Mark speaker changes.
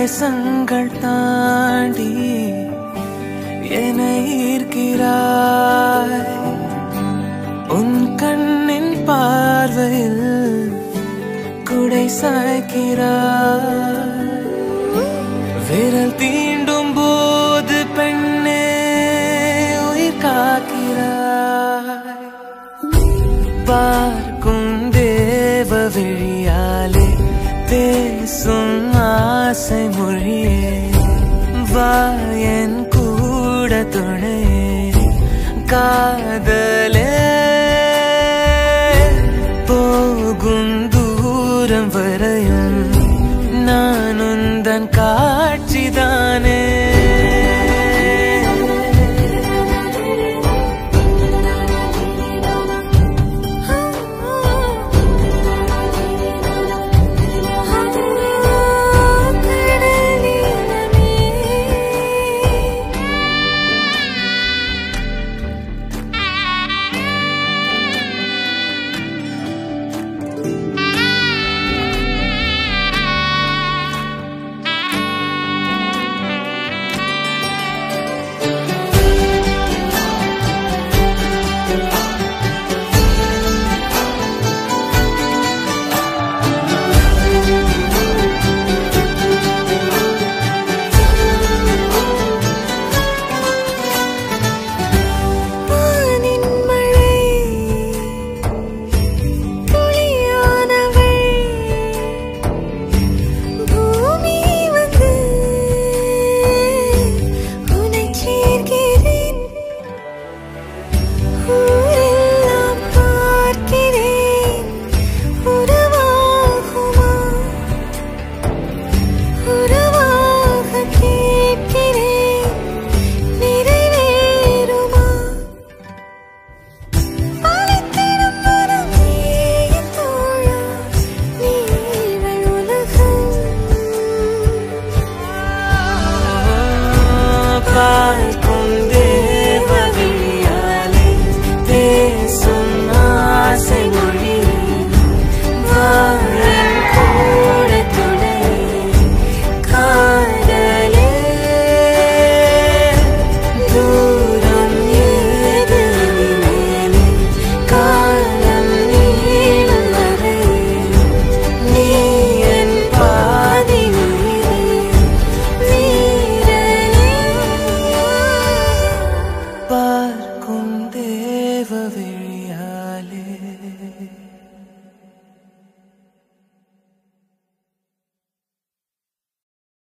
Speaker 1: தேசங்கள் தாண்டி என்னை ஈர்க்கிறாய். உன் கண்ணின் பார்வையில் குடை சாய்க்கிறாய். விரல் தீண்டும் போது பெண்ணே உயிர் காக்கிறாய். பார்க்கும் தேவ விழியாலே பேசும் ஆசை மொழியே வா என் கூட துணையே காதலே. போகும் தூரம் வரையும் நான் உந்தன் காட்சிதானே. பார்க்கும் தேவ விழியாலே பேசும் ஆசை மொழியே வா என் கூட துணையே காதலே. தூரம் ஏது இனிமேலே காலம் நீளும் வரை நீ என் பாதி பார்க்கும் தேவ